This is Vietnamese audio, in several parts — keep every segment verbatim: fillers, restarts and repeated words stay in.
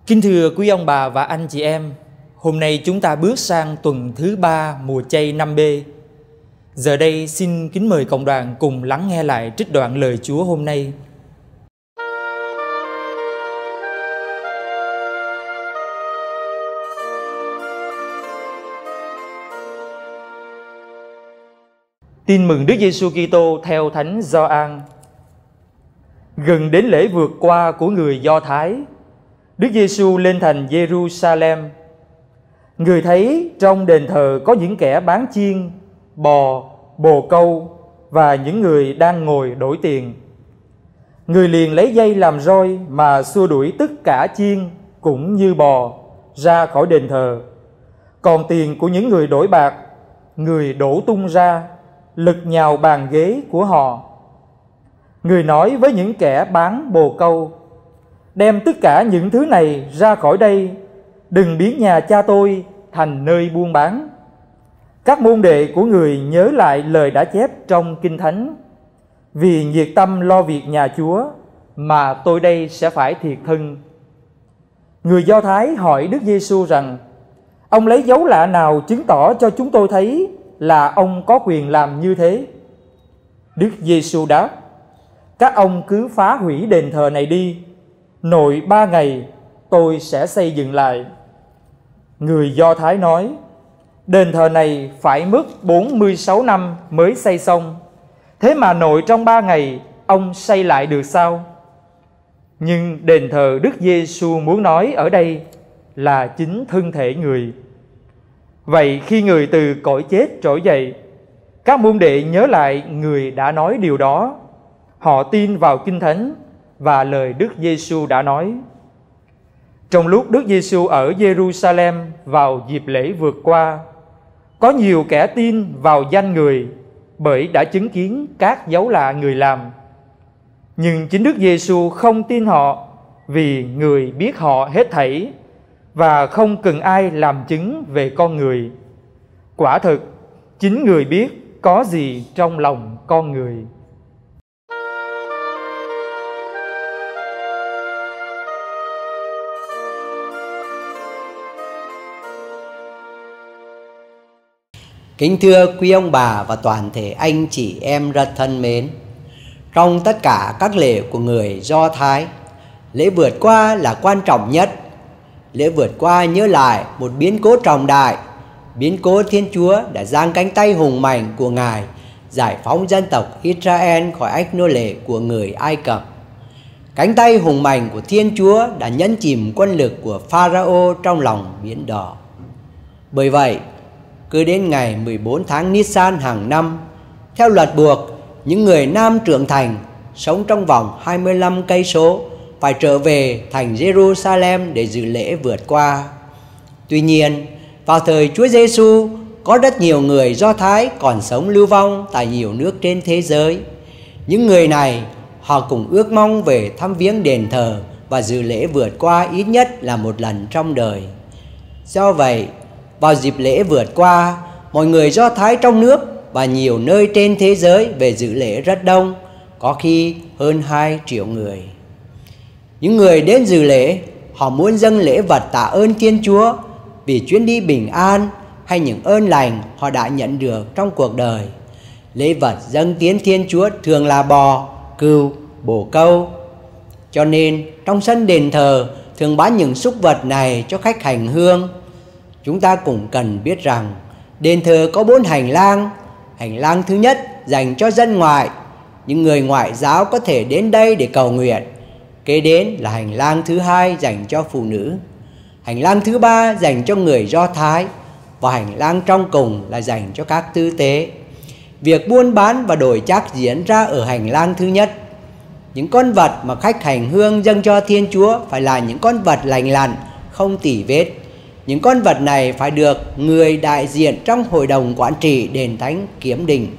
Kính thưa quý ông bà và anh chị em, hôm nay chúng ta bước sang tuần thứ ba mùa chay năm B. Giờ đây xin kính mời cộng đoàn cùng lắng nghe lại trích đoạn lời Chúa hôm nay. Tin mừng Đức Giêsu Kitô theo Thánh Gioan. Gần đến lễ vượt qua của người Do Thái, Đức Giêsu lên thành Giê-ru-sa-lem. Người thấy trong đền thờ có những kẻ bán chiên, bò, bồ câu và những người đang ngồi đổi tiền. Người liền lấy dây làm roi mà xua đuổi tất cả chiên cũng như bò ra khỏi đền thờ. Còn tiền của những người đổi bạc, người đổ tung ra, lật nhào bàn ghế của họ. Người nói với những kẻ bán bồ câu: đem tất cả những thứ này ra khỏi đây, đừng biến nhà cha tôi thành nơi buôn bán. Các môn đệ của người nhớ lại lời đã chép trong Kinh Thánh: vì nhiệt tâm lo việc nhà Chúa mà tôi đây sẽ phải thiệt thân. Người Do Thái hỏi Đức Giêsu rằng: ông lấy dấu lạ nào chứng tỏ cho chúng tôi thấy là ông có quyền làm như thế? Đức Giêsu đáp: các ông cứ phá hủy đền thờ này đi, nội ba ngày tôi sẽ xây dựng lại. Người Do Thái nói: đền thờ này phải mất bốn mươi sáu năm mới xây xong, thế mà nội trong ba ngày ông xây lại được sao? Nhưng đền thờ Đức Giêsu muốn nói ở đây là chính thân thể người. Vậy khi người từ cõi chết trỗi dậy, các môn đệ nhớ lại người đã nói điều đó. Họ tin vào Kinh Thánh và lời Đức Giêsu đã nói. Trong lúc Đức Giêsu ở Giê-ru-sa-lem vào dịp lễ vượt qua, có nhiều kẻ tin vào danh người bởi đã chứng kiến các dấu lạ người làm. Nhưng chính Đức Giêsu không tin họ vì người biết họ hết thảy và không cần ai làm chứng về con người. Quả thực, chính người biết có gì trong lòng con người. Kính thưa quý ông bà và toàn thể anh chị em rất thân mến, trong tất cả các lễ của người Do Thái, lễ vượt qua là quan trọng nhất. Lễ vượt qua nhớ lại một biến cố trọng đại, biến cố Thiên Chúa đã giang cánh tay hùng mạnh của Ngài giải phóng dân tộc Israel khỏi ách nô lệ của người Ai Cập. Cánh tay hùng mạnh của Thiên Chúa đã nhấn chìm quân lực của Pharaoh trong lòng biển đỏ. Bởi vậy, cứ đến ngày mười bốn tháng Nisan hàng năm, theo luật buộc, những người nam trưởng thành sống trong vòng hai mươi lăm cây số phải trở về thành Giê-ru-sa-lem để dự lễ vượt qua. Tuy nhiên, vào thời Chúa Giêsu, có rất nhiều người Do Thái còn sống lưu vong tại nhiều nước trên thế giới. Những người này, họ cũng ước mong về thăm viếng đền thờ và dự lễ vượt qua ít nhất là một lần trong đời. Do vậy, vào dịp lễ vượt qua, mọi người Do Thái trong nước và nhiều nơi trên thế giới về dự lễ rất đông, có khi hơn hai triệu người. Những người đến dự lễ, họ muốn dâng lễ vật tạ ơn Thiên Chúa vì chuyến đi bình an hay những ơn lành họ đã nhận được trong cuộc đời. Lễ vật dâng tiến Thiên Chúa thường là bò, cừu, bồ câu. Cho nên trong sân đền thờ thường bán những súc vật này cho khách hành hương. Chúng ta cũng cần biết rằng đền thờ có bốn hành lang. Hành lang thứ nhất dành cho dân ngoại, những người ngoại giáo có thể đến đây để cầu nguyện. Kế đến là hành lang thứ hai dành cho phụ nữ. Hành lang thứ ba dành cho người Do Thái. Và hành lang trong cùng là dành cho các tư tế. Việc buôn bán và đổi trác diễn ra ở hành lang thứ nhất. Những con vật mà khách hành hương dâng cho Thiên Chúa phải là những con vật lành lặn, không tỉ vết. Những con vật này phải được người đại diện trong hội đồng quản trị đền thánh kiểm định.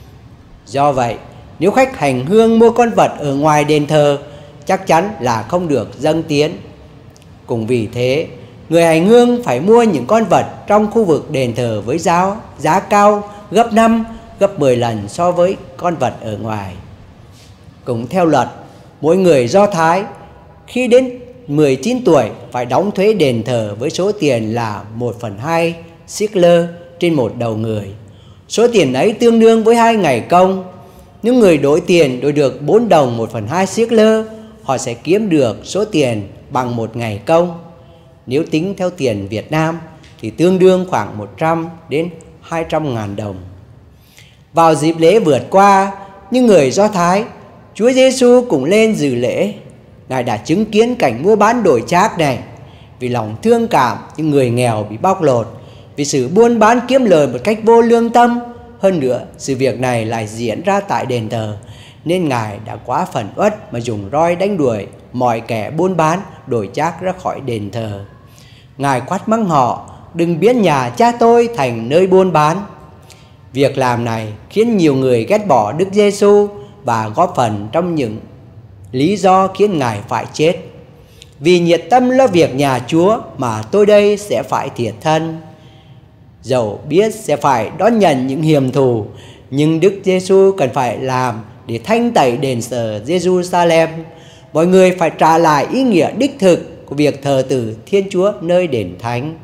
Do vậy, nếu khách hành hương mua con vật ở ngoài đền thờ, chắc chắn là không được dâng tiến. Cũng vì thế, người hành hương phải mua những con vật trong khu vực đền thờ với giá, giá cao gấp năm, gấp mười lần so với con vật ở ngoài. Cũng theo luật, mỗi người Do Thái khi đến mười chín tuổi phải đóng thuế đền thờ với số tiền là một phần hai sickler trên một đầu người. Số tiền ấy tương đương với hai ngày công. Nếu người đổi tiền đổi được bốn đồng một phần hai sickler, họ sẽ kiếm được số tiền bằng một ngày công. Nếu tính theo tiền Việt Nam thì tương đương khoảng một trăm đến hai trăm ngàn đồng. Vào dịp lễ vượt qua, những người Do Thái, Chúa Giêsu cũng lên dự lễ. Ngài đã chứng kiến cảnh mua bán đổi trác này. Vì lòng thương cảm những người nghèo bị bóc lột, vì sự buôn bán kiếm lời một cách vô lương tâm. Hơn nữa, sự việc này lại diễn ra tại đền thờ, nên Ngài đã quá phẫn uất mà dùng roi đánh đuổi mọi kẻ buôn bán đổi trác ra khỏi đền thờ. Ngài quát mắng họ: đừng biến nhà cha tôi thành nơi buôn bán. Việc làm này khiến nhiều người ghét bỏ Đức Giêsu và góp phần trong những lý do khiến Ngài phải chết. Vì nhiệt tâm lo việc nhà Chúa mà tôi đây sẽ phải thiệt thân. Dẫu biết sẽ phải đón nhận những hiểm thù, nhưng Đức Giêsu cần phải làm để thanh tẩy đền thờ Giê-ru-sa-lem. Mọi người phải trả lại ý nghĩa đích thực của việc thờ tự Thiên Chúa nơi đền thánh.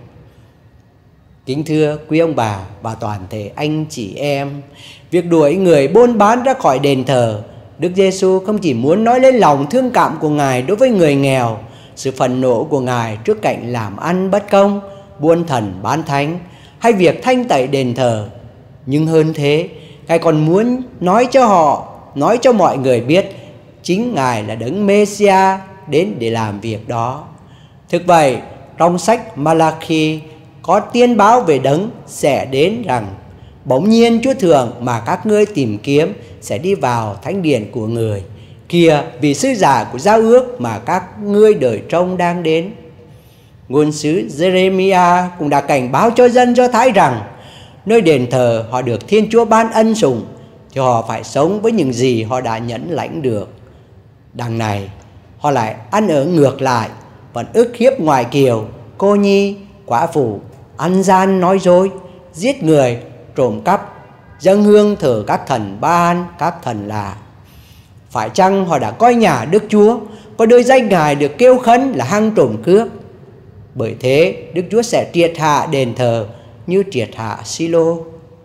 Kính thưa quý ông bà và toàn thể anh chị em, việc đuổi người buôn bán ra khỏi đền thờ, Đức Giêsu không chỉ muốn nói lên lòng thương cảm của Ngài đối với người nghèo, sự phẫn nộ của Ngài trước cảnh làm ăn bất công, buôn thần bán thánh, hay việc thanh tẩy đền thờ, nhưng hơn thế, Ngài còn muốn nói cho họ, nói cho mọi người biết chính Ngài là Đấng Mê-si-a đến để làm việc đó. Thực vậy, trong sách Ma-la-khi có tiên báo về Đấng sẽ đến rằng: bỗng nhiên Chúa Thượng mà các ngươi tìm kiếm sẽ đi vào thánh điện của người. Kìa, vị sứ giả của giao ước mà các ngươi đợi trông đang đến. Ngôn sứ Giê-rê-mi-a cũng đã cảnh báo cho dân Do Thái rằng nơi đền thờ họ được Thiên Chúa ban ân sủng, thì họ phải sống với những gì họ đã nhẫn lãnh được. Đằng này, họ lại ăn ở ngược lại, vẫn ức hiếp ngoại kiều, cô nhi, quả phụ, ăn gian nói dối, giết người, trộm cắp, dâng hương thờ các thần Ba-an, các thần lạ. Phải chăng họ đã coi nhà Đức Chúa, có đôi danh Ngài được kêu khấn là hăng trộm cướp? Bởi thế, Đức Chúa sẽ triệt hạ đền thờ như triệt hạ Si-lô.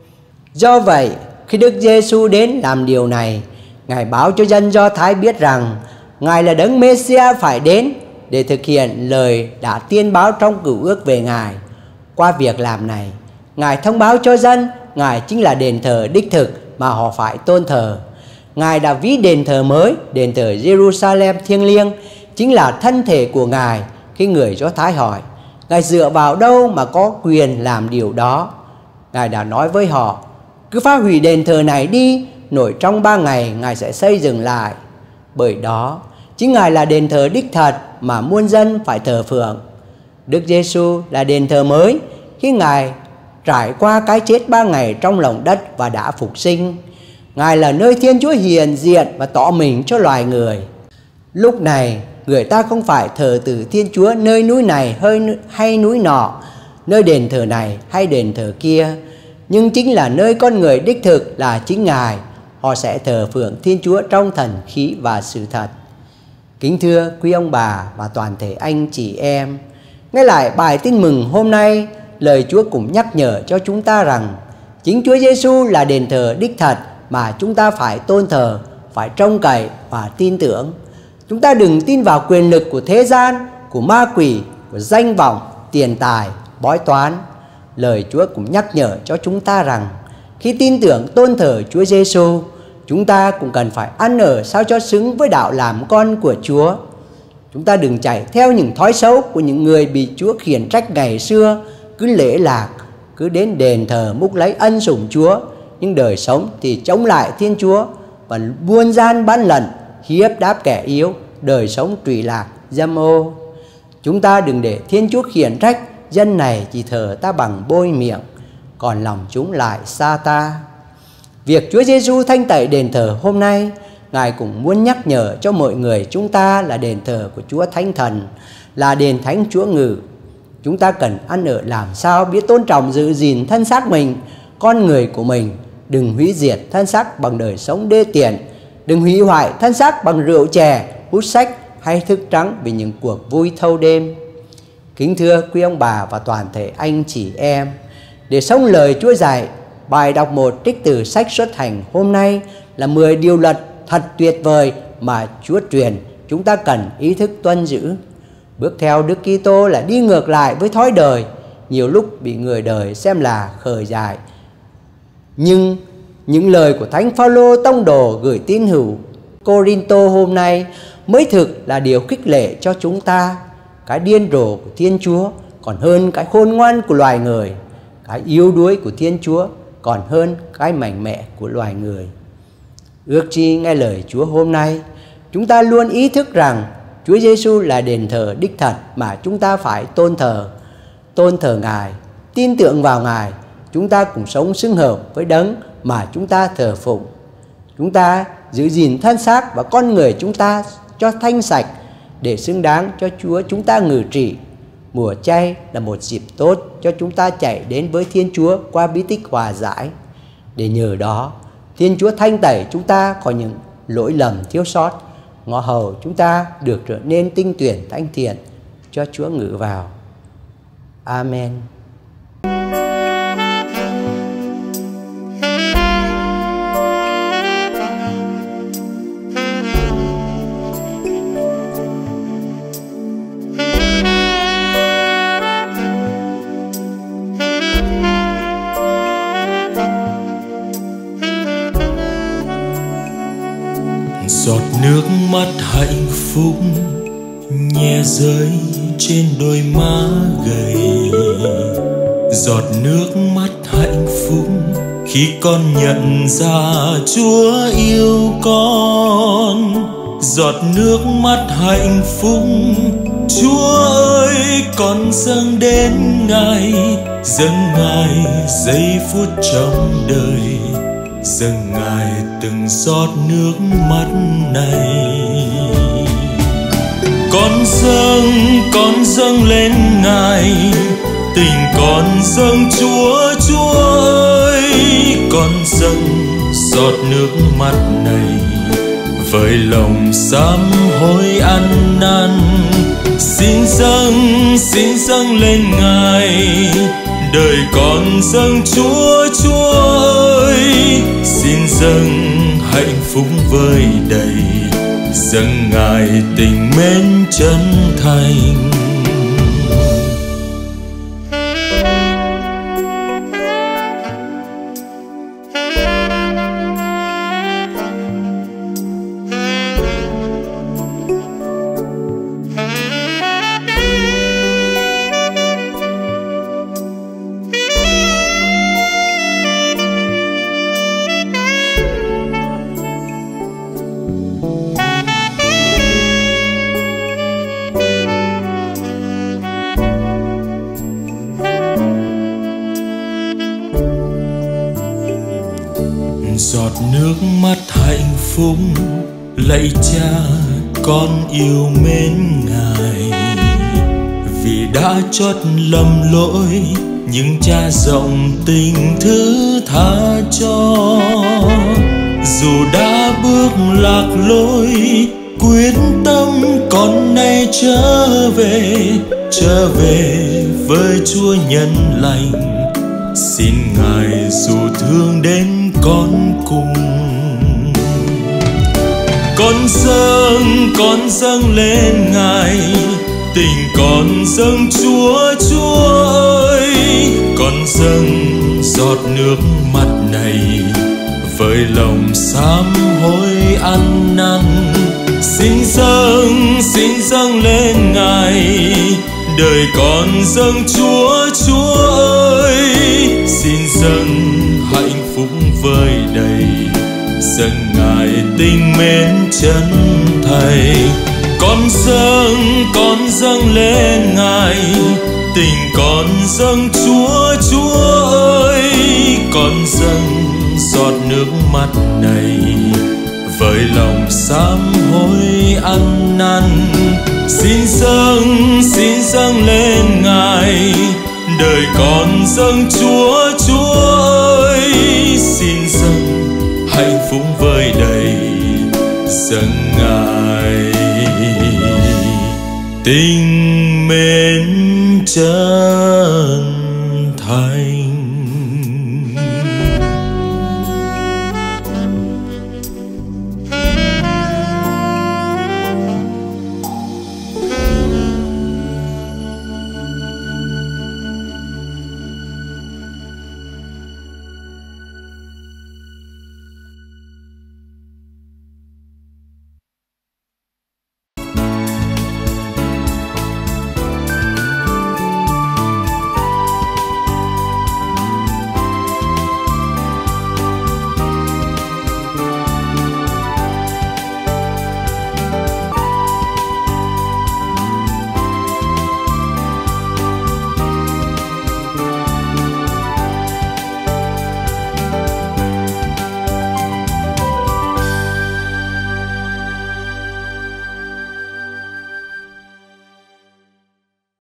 Do vậy, khi Đức Giêsu đến làm điều này, Ngài báo cho dân Do Thái biết rằng Ngài là Đấng Mê-si-a phải đến để thực hiện lời đã tiên báo trong Cựu Ước về Ngài. Qua việc làm này, Ngài thông báo cho dân Ngài chính là đền thờ đích thực mà họ phải tôn thờ. Ngài đã ví đền thờ mới, đền thờ Giê-ru-sa-lem thiêng liêng, chính là thân thể của Ngài. Khi người Do Thái hỏi Ngài dựa vào đâu mà có quyền làm điều đó, Ngài đã nói với họ: cứ phá hủy đền thờ này đi, nổi trong ba ngày Ngài sẽ xây dựng lại. Bởi đó, chính Ngài là đền thờ đích thật mà muôn dân phải thờ phượng. Đức Giêsu là đền thờ mới khi Ngài trải qua cái chết ba ngày trong lòng đất và đã phục sinh. Ngài là nơi Thiên Chúa hiện diện và tỏ mình cho loài người. Lúc này, người ta không phải thờ tự Thiên Chúa nơi núi này hay núi nọ, nơi đền thờ này hay đền thờ kia, nhưng chính là nơi con người đích thực là chính Ngài. Họ sẽ thờ phượng Thiên Chúa trong thần khí và sự thật. Kính thưa quý ông bà và toàn thể anh chị em, nghe lại bài tin mừng hôm nay, lời Chúa cũng nhắc nhở cho chúng ta rằng chính Chúa Giêsu là đền thờ đích thật mà chúng ta phải tôn thờ, phải trông cậy và tin tưởng. Chúng ta đừng tin vào quyền lực của thế gian, của ma quỷ, của danh vọng, tiền tài, bói toán. Lời Chúa cũng nhắc nhở cho chúng ta rằng khi tin tưởng tôn thờ Chúa Giêsu, chúng ta cũng cần phải ăn ở sao cho xứng với đạo làm con của Chúa. Chúng ta đừng chạy theo những thói xấu của những người bị Chúa khiển trách ngày xưa, cứ lễ lạc, cứ đến đền thờ múc lấy ân sủng Chúa, nhưng đời sống thì chống lại Thiên Chúa và buôn gian bán lận, hiếp đáp kẻ yếu, đời sống trụy lạc, dâm ô. Chúng ta đừng để Thiên Chúa khiển trách dân này chỉ thờ ta bằng bôi miệng, còn lòng chúng lại xa ta. Việc Chúa Giêsu thanh tẩy đền thờ hôm nay, Ngài cũng muốn nhắc nhở cho mọi người chúng ta là đền thờ của Chúa Thánh Thần, là đền thánh Chúa ngự. Chúng ta cần ăn ở làm sao biết tôn trọng giữ gìn thân xác mình, con người của mình. Đừng hủy diệt thân xác bằng đời sống đê tiện, đừng hủy hoại thân xác bằng rượu chè, hút sách, hay thức trắng vì những cuộc vui thâu đêm. Kính thưa quý ông bà và toàn thể anh chị em, để sống lời Chúa dạy, bài đọc một trích từ sách Xuất Hành hôm nay là mười điều luật thật tuyệt vời mà Chúa truyền chúng ta cần ý thức tuân giữ. Bước theo Đức Kitô là đi ngược lại với thói đời, nhiều lúc bị người đời xem là khờ dại. Nhưng những lời của Thánh Phaolô tông đồ gửi tín hữu Cô-rin-tô hôm nay mới thực là điều khích lệ cho chúng ta. Cái điên rồ của Thiên Chúa còn hơn cái khôn ngoan của loài người. Cái yếu đuối của Thiên Chúa còn hơn cái mạnh mẽ của loài người. Ước chi nghe lời Chúa hôm nay, chúng ta luôn ý thức rằng Chúa Giêsu là đền thờ đích thật mà chúng ta phải tôn thờ. Tôn thờ Ngài, tin tưởng vào Ngài, chúng ta cùng sống xứng hợp với đấng mà chúng ta thờ phụng. Chúng ta giữ gìn thân xác và con người chúng ta cho thanh sạch để xứng đáng cho Chúa chúng ta ngự trị. Mùa chay là một dịp tốt cho chúng ta chạy đến với Thiên Chúa qua bí tích hòa giải. Để nhờ đó, Thiên Chúa thanh tẩy chúng ta khỏi những lỗi lầm thiếu sót, ngõ hầu chúng ta được trở nên tinh tuyển thánh thiện cho Chúa ngự vào. Amen. Giọt nước mắt hạnh phúc nhẹ rơi trên đôi má gầy. Giọt nước mắt hạnh phúc khi con nhận ra Chúa yêu con. Giọt nước mắt hạnh phúc, Chúa ơi con dâng đến Ngài, dâng Ngài giây phút trong đời, dâng Ngài từng giọt nước mắt này. Con dâng, con dâng lên Ngài, tình con dâng Chúa, Chúa ơi. Con dâng giọt nước mắt này với lòng sám hối ăn năn. Xin dâng, xin dâng lên Ngài, đời con dâng Chúa, Chúa ơi. Xin dâng hạnh phúc vơi đầy, dâng Ngài tình mến chân thành. Giọt nước mắt hạnh phúc, lạy Cha con yêu mến Ngài. Vì đã chót lầm lỗi, nhưng Cha rộng tình thứ tha cho. Dù đã bước lạc lối, quyết tâm con nay trở về, trở về với Chúa nhân lành. Xin Ngài dù thương đến con cùng. Con dâng, con dâng lên Ngài, tình con dâng Chúa, Chúa ơi. Con dâng giọt nước mắt này với lòng sám hối ăn năn. Xin dâng, xin dâng lên Ngài, đời con dâng Chúa, Chúa ơi. Xin dâng hạnh phúc vơi đầy, dâng Ngài tình mến chân thành. Con dâng, con dâng lên Ngài, tình con dâng Chúa, Chúa ơi. Con dâng giọt nước mắt này với lòng sám hối ăn năn. Xin dâng, xin dâng lên Ngài, đời con dâng Chúa, Chúa ơi. Xin dâng hạnh phúc vơi đầy, dâng Ngài tình mến cha.